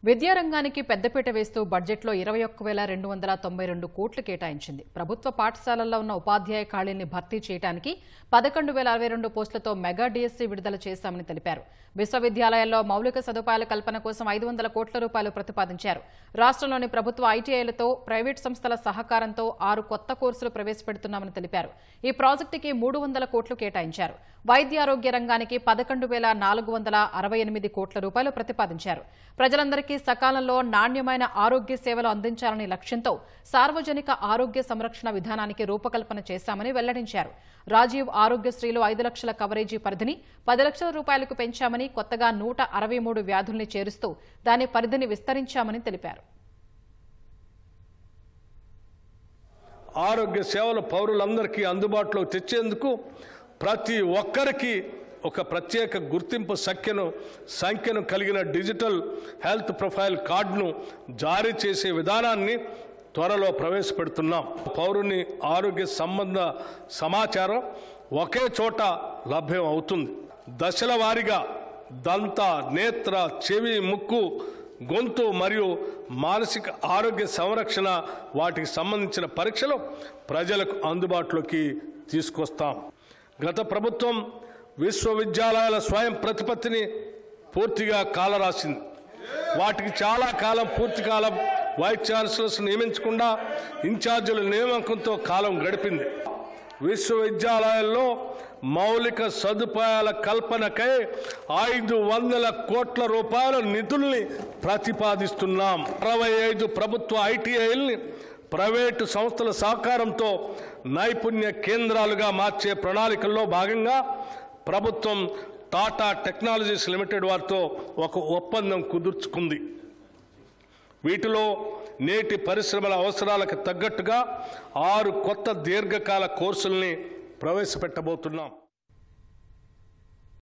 విద్యారంగానికి పెద్దపీట వేస్తూ బడ్జెట్లో 21,292 కోట్లు కేటాయించింది. ప్రభుత్వ పాఠశాలల్లో ఉన్న ఉపాధ్యాయ ఖాళీల్ని భర్తీ చేయడానికి 11,062 పోస్టులతో మెగా డిఎస్సీ విడుదల చేశామని తెలిపారు. విశ్వవిద్యాలయాల్లో మౌలిక సదుపాయాల కల్పన కోసం 500 కోట్ల రూపాయలు ప్రతిపాదించారు. రాష్ట్రంలోని ప్రభుత్వ ఐటీఐలతో ప్రైవేట్ సంస్థల సహకారంతో 6 కొత్త కోర్సులు ప్రవేశపెడుతున్నామని తెలిపారు. ఈ ప్రాజెక్టుకి 300 కోట్లు కేటాయించారు. వైద్యారోగ్య రంగానికి 11,468 కోట్ల రూపాయలు ప్రతిపాదించారు. ప్రజలందరికీ సకాలంలో నాణ్యమైన ఆరోగ్య సేవలు అందించాలనే లక్ష్యంతో సార్వజనిక ఆరోగ్య సంరక్షణ విధానానికి రూపకల్పన చేశామని వెల్లడించారు. రాజీవ్ ఆరోగ్యశ్రీలో 5 లక్షల కవరేజీ పరిధిని 10 లక్షల రూపాయలకు పెంచామని, కొత్తగా 163 వ్యాధుల్ని చేరుస్తూ దాని పరిధిని విస్తరించామని తెలిపారు. ఆరోగ్య సేవలు పౌరులందరికీ అందుబాటులో తెచ్చేందుకు ప్రతి ఒక్కరికి ఒక ప్రత్యేక గుర్తింపు సంఖ్యను కలిగిన డిజిటల్ హెల్త్ ప్రొఫైల్ కార్డును జారీ చేసే విధానాన్ని త్వరలో ప్రవేశపెడుతున్నాం. పౌరుని ఆరోగ్య సంబంధ సమాచారం ఒకే చోట లభ్యం అవుతుంది. దశల వారీగా దంత, నేత్ర, చెవి, ముక్కు, గొంతు మరియు మానసిక ఆరోగ్య సంరక్షణ వాటికి సంబంధించిన పరీక్షలు ప్రజలకు అందుబాటులోకి తీసుకొస్తాం. గత ప్రభుత్వం విశ్వవిద్యాలయాల స్వయం ప్రతిపత్తిని పూర్తిగా కాలరాసింది. వాటికి చాలా కాలం పూర్తికాలం వైస్ ఛాన్సలర్స్ నియమించకుండా ఇన్ఛార్జీల నియామకంతో కాలం గడిపింది. విశ్వవిద్యాలయాల్లో మౌలిక సదుపాయాల కల్పనకై 500 కోట్ల రూపాయల నిధుల్ని ప్రతిపాదిస్తున్నాం. 65 ప్రభుత్వ ఐటీఐల్ని ప్రైవేటు సంస్థల సహకారంతో నైపుణ్య కేంద్రాలుగా మార్చే ప్రణాళికల్లో భాగంగా ప్రభుత్వం టాటా టెక్నాలజీస్ లిమిటెడ్ వారితో ఒక ఒప్పందం కుదుర్చుకుంది. వీటిలో నేటి పరిశ్రమల అవసరాలకు తగ్గట్టుగా 6 కొత్త దీర్ఘకాల కోర్సుల్ని ప్రవేశపెట్టబోతున్నాం.